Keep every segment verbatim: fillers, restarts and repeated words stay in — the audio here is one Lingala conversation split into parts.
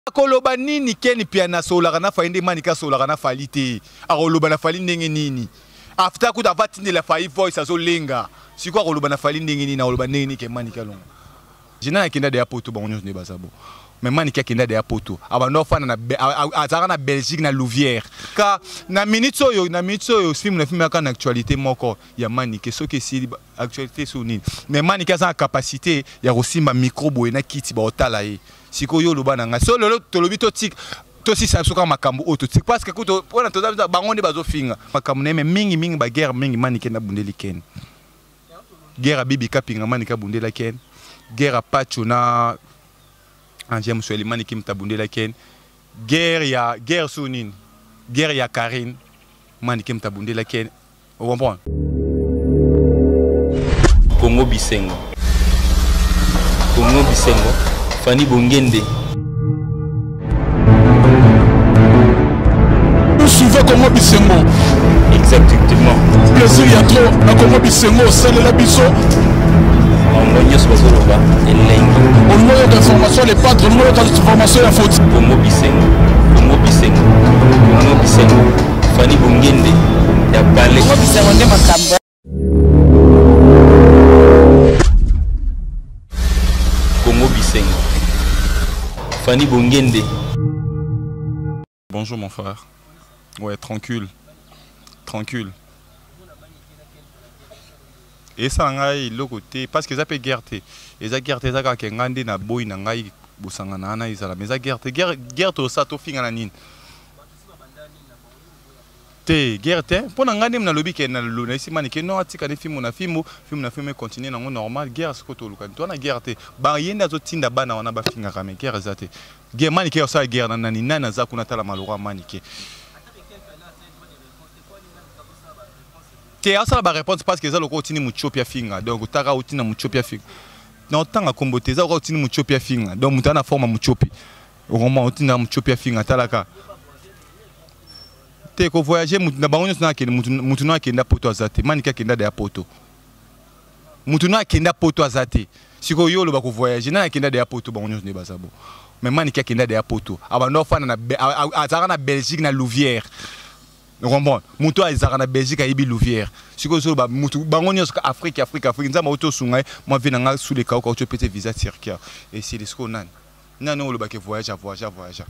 Koloba nini keni pia na sola kana fa inde manika sola kana falite akoloba na fali ndenge nini after ku davati ne la fa voice azo lenga siko akoloba na fali ndenge nini na akoloba nini ke manika longa jina na kinda de apoto ba onyo ne basabo mais manika kinda de apoto abano fa na azara na Belgique na Louvière ka na minute oyo na minute oyo film na film ka na actualité moko ya manika soki si actualité so nini mais manika za capacité ya kosimba micro na kiti ba otala ye siko yo loba nanga so lolo tolobi to tik to si sa soka makambo auto tik parce que kuto pona to za bango ne bazo finga makambo ne mingi mingi ba guerre mingi manike na bundeli ken guerre bibi kapinga manika bundela ken guerre pacho na anje musweli manike mta bundela ken guerre ya guerre sunini guerre ya Karine manike mta bundela ken on comprend Congo Bisengo Congo Bisengo Fanny Bongende. Nous suivons Congo Bisengo. Exactement. Plaisir y a trop à Congo Bisengo, c'est le labisso. On moyen sur Zoloba et Lengi. On moyen d'information, les patres, on moyen d'information, la faute. Congo Bisengo. Congo Bisengo. Congo Bisengo. Fanny Bongende. Ya Balé. Congo Bisengo ne makambo. Congo Bisengo. Fanny Bongende. Bonjour mon frère. Ouais, tranquille. Tranquille. Et ça ngai le côté parce que ça peut guerre. Et ça guerre ça ka ngande na boy na ngai busanga na na izala mais ça guerre guerre guerre to ça to finga na nini. Te guerre te pona ngande na lobi ke na luna isi mani ke no atika ne film na film film na film continue na normal guerre ce ko to luka to na guerre te ba yenda zo tinda bana wana ba finga kame guerre za te guerre mani ke sa guerre na nani nana za kuna tala malora mani ke te asa ba réponse parce que za loko tini muchopia finga donc taka utina muchopia finga na tanga kombote za ko tini muchopia finga donc mutana forma muchopi au moment utina muchopia finga talaka te ko voyager na bangonyo na ke mutu na kenda poto azate manika kenda de poto mutu na kenda poto azate siko yo lo ba ko voyager na kenda de poto bangonyo ne basabo mais manika kenda de poto abano fa na azara na Belgique na Louvière on comprend mutu azara na Belgique ayibi Louvière siko so ba mutu bangonyo ska Afrique Afrique Afrique nzama auto sungai moi vina nga sous les cas ko tu pété visa turquie et c'est les sco nan nan no lo ba ke voyager voyager voyager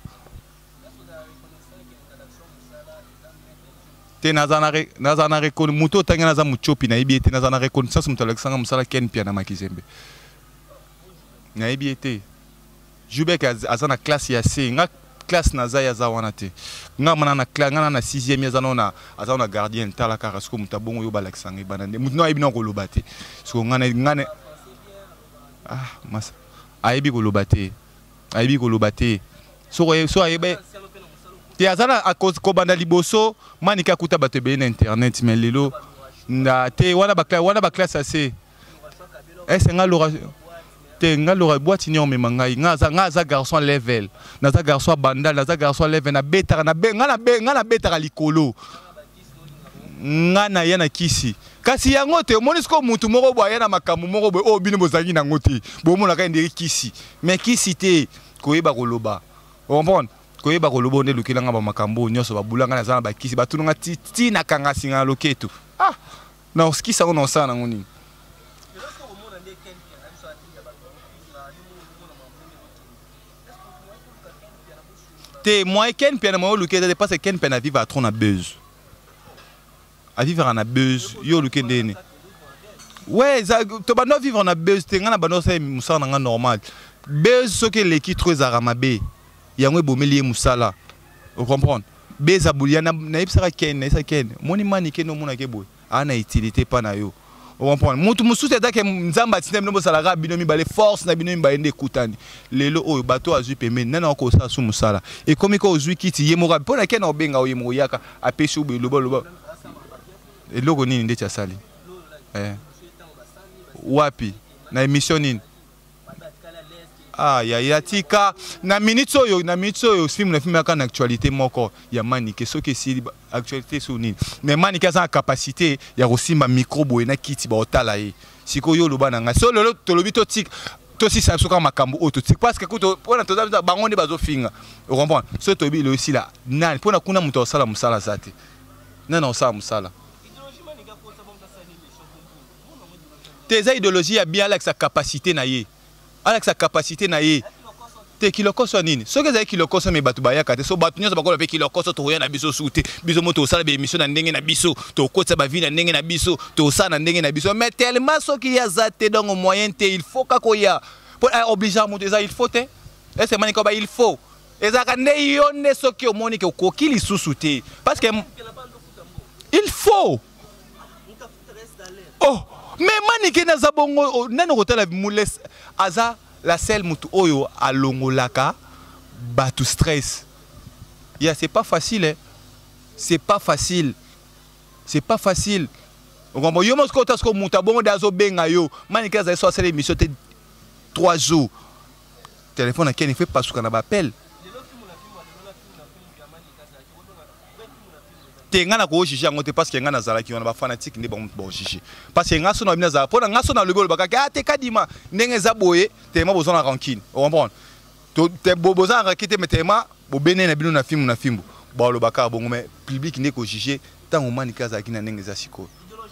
te nazana nazana rekon muto tanga naza muchopi na ibi ete nazana rekon sasa mutalexanga musala ken pia na makizembe na ibi ete jubek azana classe ya C nga classe naza ya za wana te nga mana na classe nga na sixième ya zana na azana gardien tala karasko mutabongo yo balexanga banande mutno ibi na ko lobate so nga nga ah mas aibi ko lobate aibi ko lobate so so aibe te azana ko banda liboso manika kuta batebe na internet mais lelo na te wana ba wana ba classe assez est nga lora te nga lora boîte ni on me mangai nga za nga za garçon level na za garçon banda na za garçon level na beta na be nga na be nga na beta likolo nga na yana kisi kasi yango te monisko mutu moko boya na makamu moko boy o bino bozangi na ngote bo mona ka ndiri kisi mais kisi te koyeba koloba comprendre koyeba koloba nde lukilanga ba makambo nyoso babulanga na zana bakisi batunanga ti na kanga singa loketo ah na oskisa ono sana ngoni te moi ken pena mo luketa de parce ken pena vivre à trop na buzz à vivre na buzz yo lukende ne ouais to bano vivre na buzz te ngana bano sa musana nga normal buzz so ke leki trop zaramabe yango bomeli musala vous comprenez beza buliana na ipsaka ken na isa ken moni mani ken no mona ke boy ana utilité pa na yo vous comprenez mutu mususu etake nzamba tinde mno bosala bino mibale force na bino mibale nde kutani lelo oyo bato azui pemeni nana ko sa su musala et comme ko ozui kiti yemoka pona ken obenga oyemo yaka apesi obe lobo lobo eloko nini nde tiasali eh wapi na émission nini ah ya ya tika na minute oyo na minute oyo film na film aka na actualité moko ya manike soki si actualité so nini mais manike za capacité ya kosimba micro boy na kiti ba otala ye siko yo loba nanga so lolo tolobi to tik si ça soka makambo auto parce que écoute pona to za bango ne bazo finga vous comprenez ce tobi le aussi là nan pona kuna muto sala musala zate nan on sa musala tes idéologie a bien avec sa capacité na ye avec sa capacité na ye te kilokoso nini soki za kilokoso me batu bayaka te so batu nyoso bakola pe kilokoso to na biso sute biso moto sala be émission na ndenge na biso to kotsa ba vie na ndenge na biso to sa na ndenge na biso mais tellement soki ya zate dans au moyen te il faut kako ya pour obliger moto ça il faut te et c'est mani ko ba il faut ezaka ne yonne soki o moni ke ko kili susute parce que il faut oh mais mani ke na zabongo nano kotala mules aza la selle mutu oyo alongolaka batu stress. Yeah, c'est pas facile hein. C'est pas facile. C'est pas facile. Vous comprenez? Yo mosko tasko muta bongo dazo benga yo. Manika za so sele émission te trois jours. Téléphone à qui ne fait pas ce qu'on a appel. Te ngana ko jiji ngote parce que ngana zala ki on ba fanatique ndi bon bon jiji parce que ngaso na bina za pona ngaso na lobelo baka ka te kadima ndenge za boye te ma bozona rancune on comprend to te bozona rakite metema bo bene na bino na film na fimbo ba lo baka bongo mais public ne ko jiji tant o manika za ki na ndenge za siko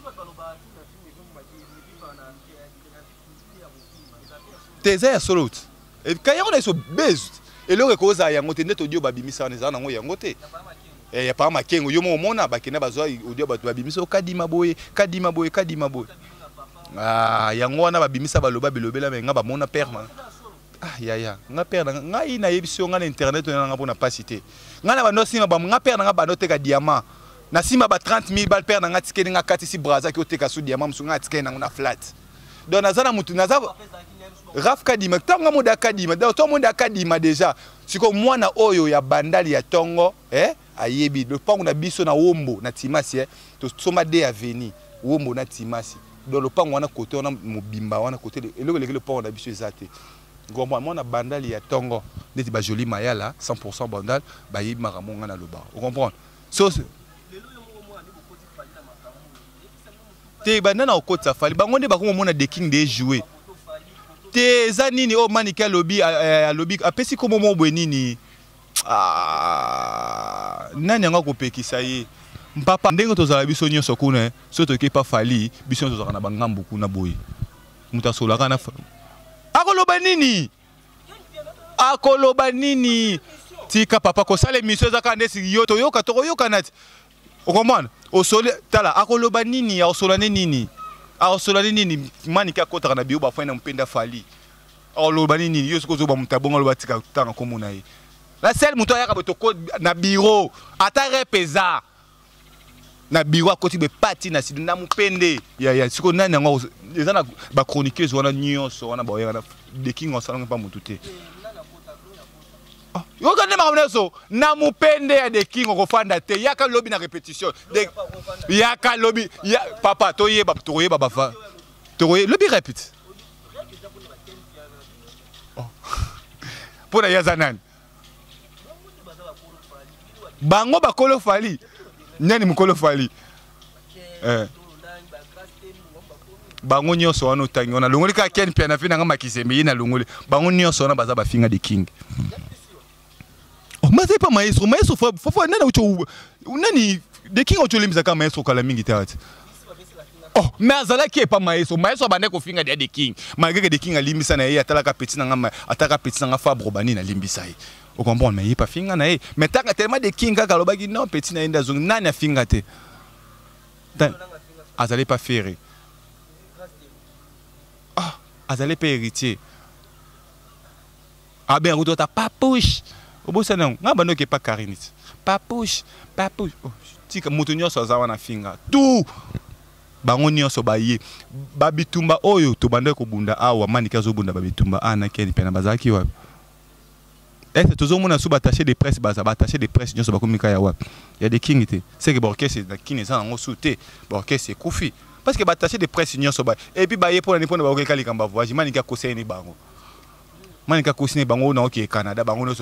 te za solo et quand on est so based et le ko za ya ngote neto dio babimisa na za na ngo ya ngote et ya pas makengo yo mo mona bakena bazwa audio batu babimisa kadima boye kadima boye kadima boye ah yango wana babimisa baloba bilobela menga ba mona père ah ya ya nga père nga ina yebisi nga na internet na nga pona pasité nga na bano sima ba nga père nga bano teka diamant na sima ba trente mille bal père nga tikeni nga kati si braza ki oteka su diamant musu nga tikeni na flat donc nazana mutu nazaba Raf Kadima, tanga moda Kadima, donc tout le monde a Kadima déjà. C'est comme moi na oyo ya bandali ya tongo, eh, ayebi. Le pango na biso na wombo na timasi, eh, to soma de aveni, wombo na timasi. Donc le pango wana côté wana mobimba wana côté, et le le pango na biso ezate. Gomba moi na bandali ya tongo, neti ba joli mayala, cent pour cent bandal, ba yebi maramonga na loba. Vous comprenez? So te banana au côté safali, bango ne ba ko mona de king de jouer. Te zanini o manika lobby a lobby apesi ko momo bwenini ah nani anga ko pekisa ye mpapa ndenge tozala biso nyonso kuna so to ke pa fali biso tozala na bangambu kuna boye muta sola kana akoloba nini akoloba nini tika papa ko sale mission za kande si yoto yoka to yoka nati okomana o sole tala akoloba nini ya sola nini a solani nini manika kota na bio ba fana mpenda fali a lo bani nini yo sikozo ba mutabonga lo batika tanga komuna ye la seule muto ya ka botoko na bureau ata repeza na bureau akoti be pati na sidu na mupende ya ya siko nani ngo ezana ba chroniqueuse wana nyonso wana ba yana de king on salanga pa mutute yo ka nema kamneso na mupende ya de king ko fanda te ya ka lobby na répétition de ya ka lobby ya papa to yeba to yeba ba fa to yeba lobby répète pour ya zanan bango ba kolo fali nyani mukolo fali eh bango nyonso wana otangi wana longoli ka ken pia na fina nga makizembe yina longoli bango nyonso wana baza ba finga de king. Oh, mais c'est pas maestro, maestro faut faut nana ucho nani de king ucho limza kama maestro kala mingi tati. Oh, mais azala qui est pas maestro, maestro bande ko finga de king. Malgré que de king alimisa na ye atala ka petit na nga ataka petit na fabro bani na limbisa ye. Vous comprenez mais il pas finga na ye. Mais taka tellement de king ka lobaki non petit na inda zong nani finga te. Azali pas ferré. Ah, azali pas héritier. Ah ben roto ta papouche. Obosa non, nga bano ke pa karinit. Papouche, papouche. Oh, tika mutu nyonso azawa na finga. Tout. Bango nyonso baye. Babitumba oyo to bande ko bunda awa manika zo bunda babitumba ana keni pena bazaki wapi. Est toujours mona sous attaché de presse baza attaché de presse nyonso bakomika ya wapi. Ya de king te. C'est que borkese na king eza ngo souté. Borkese kufi. Parce que attaché de presse nyonso ba et puis baye pour na pona ba okeka likamba voyage manika koseni bango. Manika koseni bango na oké Canada bango no so.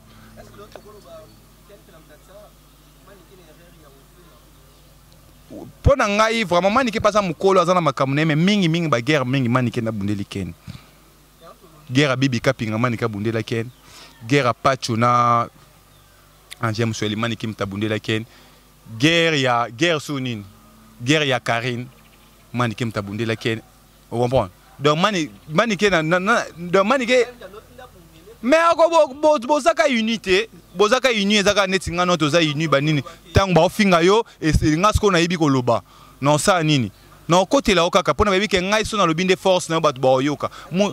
Pour ngai vraiment maniki pas ça mukolo azana makamune mais mingi mingi ba guerre mingi maniki na bundeli ken guerre bibi kapinga manika bundela ken guerre pacho na anje musuelimani kim tabundela ken guerre ya guerre sunin guerre ya Karine mani kim tabundela ken on comprend donc mani mani ken na donc mani ke mais ako bo bo zaka unité bozaka uni ezaka neti ngano toza uni banini tango ba ofinga yo e ngasko na yibi koloba non ça nini non côté la okaka pona baby ke ngai so na lobinde force na batu ba oyoka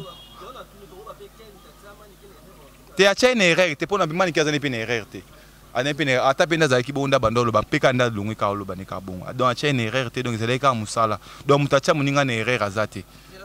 te a chaine erreur te pona bimani kaza ne pene erreur te ana pene ata pena za ki bonda bandolo ba peka nda lungu ka loba ne ka bonga donc a chaine erreur te donc ezaleka ka musala donc mutacha muninga na erreur azate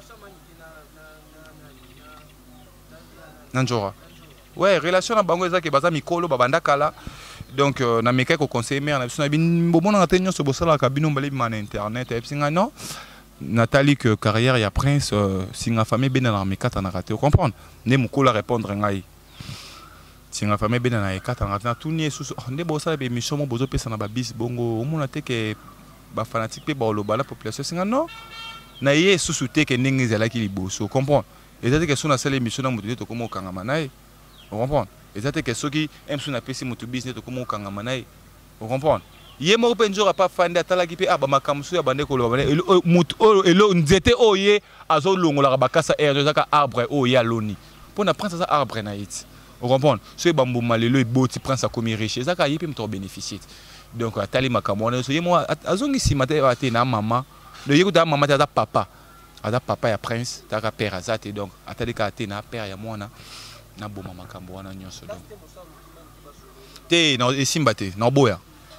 nanjora ouais relation na bango ezaki baza mikolo babanda kala donc euh, na meka ko conseiller mère na biso na bin bomona na tenyo so bosala ka bino mbali man internet et singa non Nathalie que carrière ya prince euh, singa famille bena na meka ta na raté comprendre ne mukula répondre ngai singa famille bena na ekata na raté tout ni sous nde bosala be mission mo bozo pesa na ba bis bongo omona te ke ba fanatique pe ba loba la population singa non na ye sous te ke ndenge zala ki liboso comprendre et ça que sona sala émission na mutu to komo kanga manaye vous comprenez? Et ça que ceux qui aiment son appel si mon business comme au Kangamanaï. Vous comprenez? Yé mo penjo a pas fan de atala qui pe ah ba makamsu ya bande ko lo et mut et lo nzete oye azo longo la bakasa er de zaka arbre oye aloni. Pour na prendre ça arbre na it. Vous comprenez? Ce bambou malelo et beau tu prends ça comme riche zaka yé pe me bénéficier. Donc atali makamona so yé mo azongi si mate ate na maman. Le yé ko da maman ta papa. Ada papa ya prince ta père azate donc atali ka ate na père ya mwana. Na boma makambo wana nyonso donc te no esimba te na boya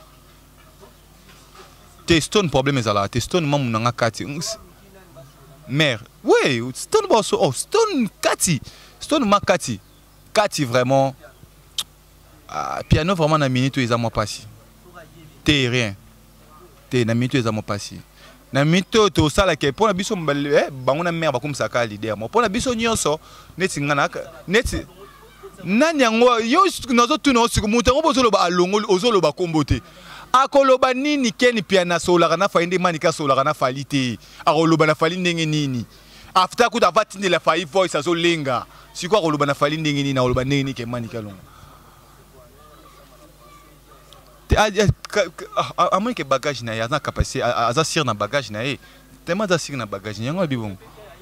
te stone problème ezala te stone mamu nanga kati mère oui stone boso oh stone kati stone makati kati vraiment ah, piano vraiment na minute eza mo pasi te rien te na minute eza mo pasi na mito to sala ke pona biso eh bango na mère bakomisa ka leader mo pona biso nyonso neti ngana neti nani yango yo nazo tuna osiku mutango bozolo ba alongo ozolo ba kombote akoloba nini keni piana sola kana fainde manika sola kana falite akoloba na fali ndenge nini after kuta vatinde la fai voice azo lenga siko akoloba na fali ndenge nini akoloba ndenge nini ke manika longo à moins que bagage na ya na capacité à à sir na bagage na e tellement za sir na bagage yango bibongo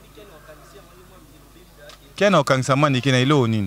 kena okangisa mani kena ilo nini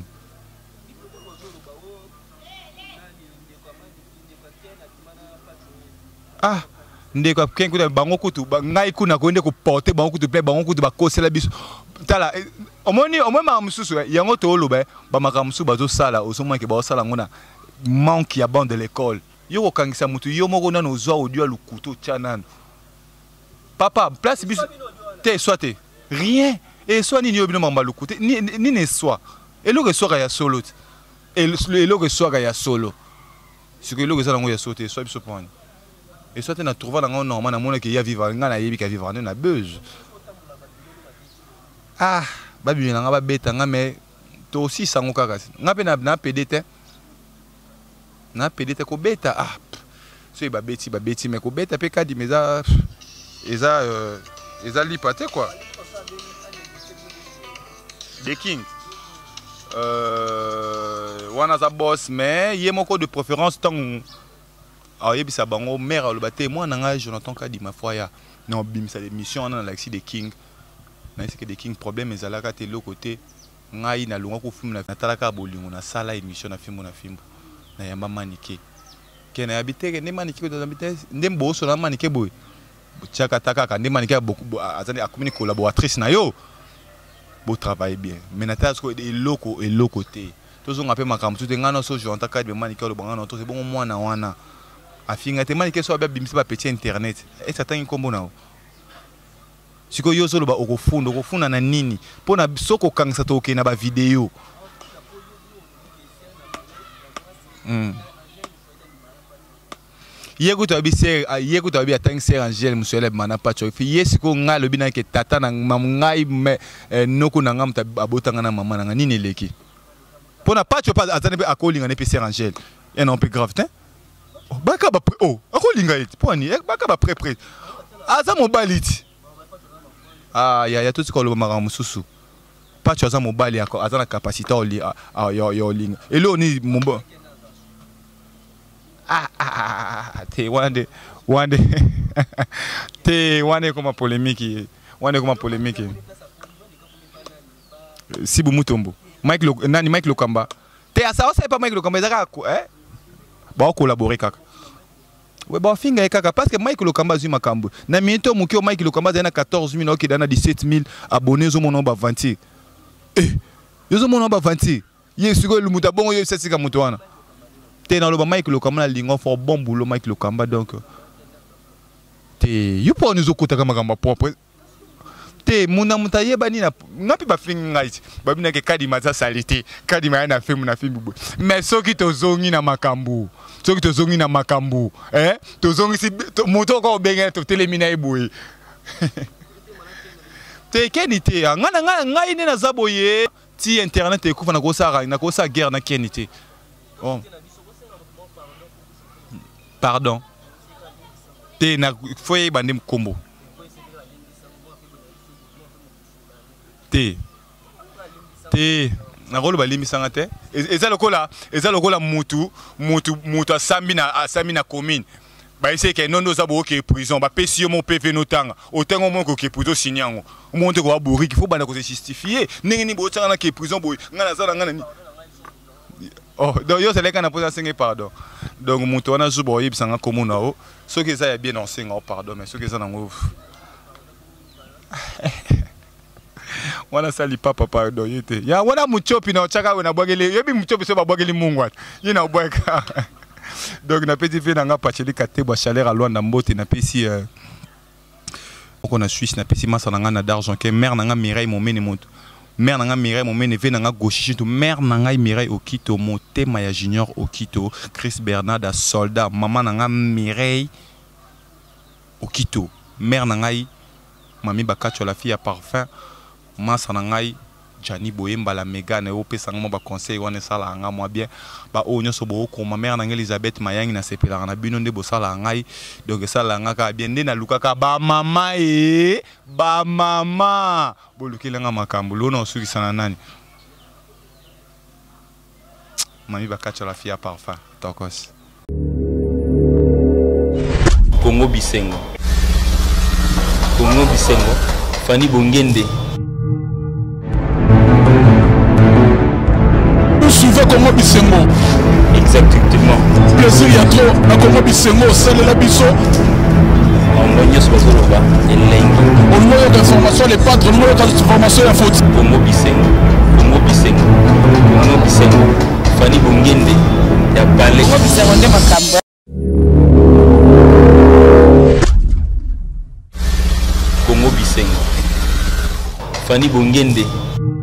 ah ndeko kenku da bango kutu ngai kuna ko ndeko porter bango kutu pe bango kutu ba kosela biso tala omoni omema mususu yango to loba ba makamusu bazo sala osoma ke ba sala ngona manque ya bande de l'école. Yo okangisa mutu yo moko nano ozwa audio lukuto tchanan. Papa, place bis te soite. Rien. Et soit ni yo bino mamba lukuto ni ni ne soit. Et lo que soit ya solo. Et lo que soit ya solo. Ce que lo que ça ngo ya sauter soit biso point. Et soit na trouver na ngona na mona ke ya vivre ngana yebi ka vivre na buzz. Ah, babi na ngaba beta ngame to aussi sango kaka. Ngape na na P D T. Na P D T ko beta ah so ba beti ba beti mais ko beta pe kadi mais ça eza euh eza lipate quoi The King euh wana za boss mais yé moko de préférence tant ah yebisa bango mère le baté moi nanga Jonathan kadi ma foi ya non bim ça l'émission na l'axi The King na c'est que The King problème ezala ka te le côté ngai na lunga ko film na talaka bolingo na sala émission na film na film na yamba manike kena yabiteke ne manike ko dabite ndembo so na manike boy chaka taka ka ndembo manike beaucoup azani akomini collaboratrice na yo bo travailler bien mais na tasko e loko e loko te tozo ngape makamtu te ngana so jonta ka de manike lo bangana to c'est bon mwana wana afinga te manike so ba bimisa ba petit internet et ça tangi kombo na siko yo so lo ba okofunda okofunda na nini pona soko kangisa to ke na ba video. Mm. Yego to abise yego to abi atang ser Angel musele mana pacho fi yesiko nga lobi na ke tata na ngai me noko na ngam ta abotanga na mama na nini leki pona pacho pa azane be akolinga ne pe ser Angel et non pe grave tin baka ba oh akolinga it poni baka ba pré pré aza mobaliti ah ya ya tout ko lo mara mususu pas tu as mobile ya a na capacité oli a yo ligne et là on est mon bon ah ah te wande wande te wande comme polémique wande comme polémique si bu mutombo Mike lo nani Mike Lokamba te asa c'est pas Mike Lokamba ezaka eh ba collaborer kaka ouais ba finga kaka parce que Mike Lokamba zuma makambo na minto mukio Mike Lokamba zana quatorze mille ok dana dix-sept mille abonnés zo mon ba vingt eh yo mon ba vingt ye siko le muta bongo yo sesika muto wana te na lo ba Mike Lokamba na lingo for bon boulot Mike Lokamba donc te yo po nous okota kama kama propre te muna mutaye bani na ngapi ba finga iti ba bina ke kadi maza salite kadi ma na film na film mais soki to zongi na makambu soki to zongi na makambu eh to zongi si moto ko benga to telemina eboye te kenite ngana ngana ngai ne na zaboye ti internet ekufa na kosara na kosa guerre na kenite oh pardon te na foye bande mkombo te te na rolo balimi sanga te eza lokola eza lokola mutu mutu mutu asambi na asambi na commune ba ese ke nondo za bo ke prison ba pesi yo mo P V notanga otango mo ko ke prison sinyango monte ko aburi ki fo bana ko se justifier ningi ni bo tanga na ke prison boy ngana za ngana ni oh donc yo seleka na posa singe pardon donc mutu wana zubo yibsanga commune o so ke za ya bien enseigné pardon mais so ke za na ngo wana sali papa pardon yete ya wana muchopi na chaka wena bwageli yebi muchopi so ba bwageli mungu ata yina bweka donc na petit fait nanga pacheli katebwa chaleur à Luanda mbote na pesi euh on a Suisse na pesi masa nanga na d'argent que mère nanga Mireille momene monto mère nanga Mireille momene ve nanga gauchiste mère nanga Mireille Okito motema ya junior Okito Chris Bernard a soldat maman nanga Mireille Okito mère nanga mami bakacho la fille à parfum masa nangai Jani Boyemba la Megane o pesanga mo ba conseil wana sala nga moi bien ba o nyoso bo ko ma mère nanga Elizabeth Mayangi na sepela na bino nde bo sala ngai donc sala nga ka bien nde na lukaka ba mama e ba mama bo lukela nga makambo lo na suki sana nani mami bakacha la fille à parfum tokos Congo Bisengo Congo Bisengo Fani Bongende Suivez Congo Bisengo. Exactement. Plaisir y a trop à Congo Bisengo, c'est la biso. On moyen sur Zoloba et Lengi. On moyen d'information, les patres, on moyen d'information, la faute. Congo Bisengo. Congo Bisengo. Congo Bisengo. Fani Bongende. Ya Balé. Congo Bisengo nde makambo. Congo Bisengo. Fani Bongende.